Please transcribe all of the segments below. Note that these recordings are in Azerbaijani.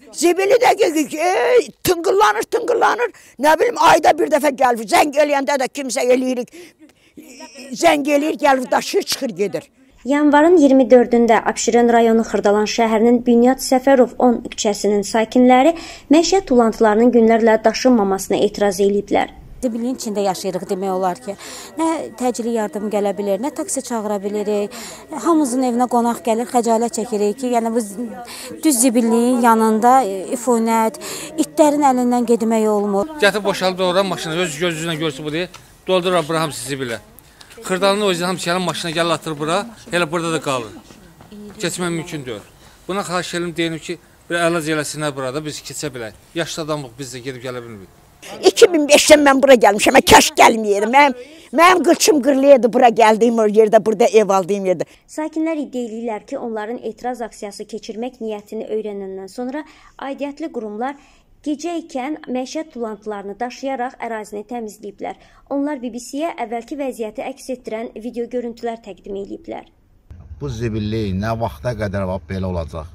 Zibili də tıngıllanır. Nə bilim, ayda bir dəfə gəlir. Zəng eləyəndə də kimsə eləyirik. Zəng eləyir, gəlir, daşır, çıxır, gedir. Yanvarın 24-də Abşeron rayonu Xırdalan şəhərinin Bünyad Səfərov 10 küçəsinin sakinləri məişət tullantılarının günlərlə daşınmamasına etiraz ediblər. Zibilliyin içində yaşayırıq demək olar ki, nə təcili yardım gələ bilir, nə taksi çağıra bilirik, hamımızın evinə qonaq gəlir, xəcalət çəkirik ki, yəni bu düz zibilliyin yanında ifunət, itlərin əlindən getmək olmur. Gətirib boşalıb doğran maşını, öz gözünlə görsün bu deyə, doldurur bura hamısı zibillə. Xırdalanın o yüzden hamısı gəlin maşına gəl atır bura, elə burada da qalır. Keçmək mümkün deyil. Buna xahiş edim, deyim ki, bir əlac eləsinlər burada, biz keçə bilək. Yaşlı adamlıq biz də gedib gələ bilmirik. 2005'ten mən bura gəlmişəm, kəş gəlməyirəm. Mənim qılçım qırılıydı bura gəldiyim yerdə, burada ev aldığım yerdə. Sakinlər iddia edirlər ki, onların etiraz aksiyası keçirmək niyyətini öyrənəndən sonra aidiyyatlı qurumlar gecə ikən məişət tullantılarını daşıyaraq ərazini təmizləyiblər. Onlar BBC-yə əvvəlki vəziyyəti əks etdirən video görüntülər təqdim ediblər. Bu zibilli nə vaxta qədər belə olacaq?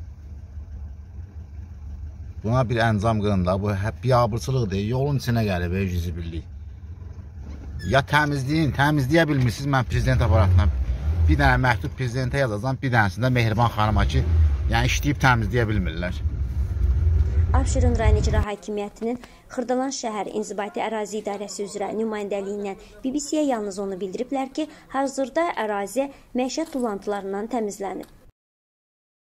Buna bir əncam qılında, bu hep biabırçılıqdır, yolun içinə gəlib zibillik. Ya təmizləyə bilmirsiniz, mən prezident aparatına bir dənə məktub prezidentə yazacağım, bir dənəsində Mehriban xanıma ki, yəni işləyib təmizləyə bilmirlər. Abşeron rayon icra hakimiyyətinin Xırdalan şəhər İnzibati ərazi idarəsi üzrə nümayəndəliyindən BBC-yə yalnız onu bildiriblər ki, hazırda ərazi məişət tullantılarından təmizlənib.